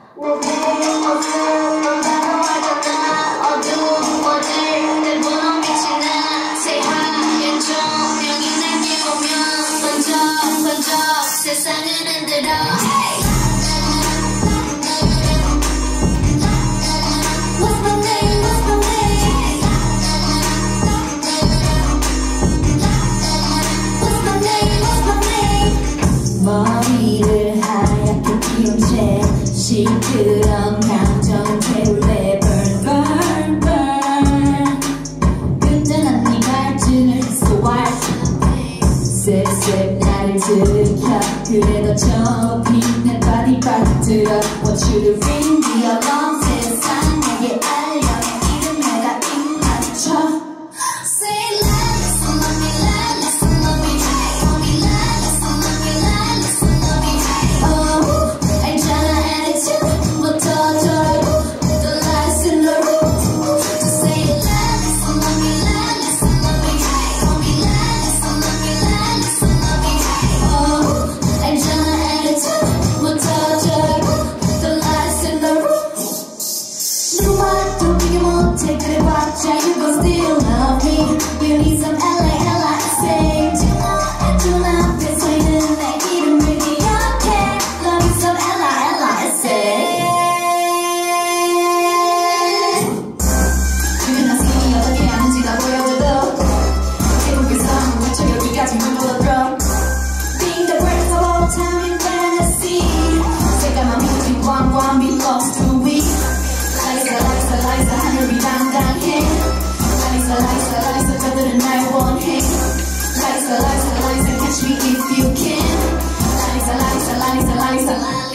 어두운 어딜 내 보는 빛이 나 새하얀 조명이 내게 오면 번쩍번쩍 세상을 흔들어 What's my name? What's my name? What's my name? What's my name? 머리를 하얗게 피운 채 시끄러운 감정은 태울래 Burn burn burn 끈끈한 네 발등을 했어 셉셉 나를 들켜 그래도 저 빛내 body 빠져들어 Want you to ring the alarm 세상 내게 알려 이름 내가 입 맞춰 Say listen love me listen love me love me listen love me listen love me Oh 알잖아 attitude부터 저라고 The lights in the room Say listen love me listen love me love me listen love me listen love me Oh 알잖아 attitude부터 저라고 The lights in the room 누구와도 비교 못해 그래봤자 You gon' still love me You need some LA say 저 눈앞에 서 있는 내 이름을 기억해 Love you some say 지금 나 스킨이 어떻게 하는지가 보여줘도 태국에서 외쳐 여기까지 물러들어 Being the worst of all time in fantasy 새까만 빛이 왕왕 belongs to we 라이사 하늘이 당당해 라이사 저들은 날 원해 라이사 catch me if you can 라이사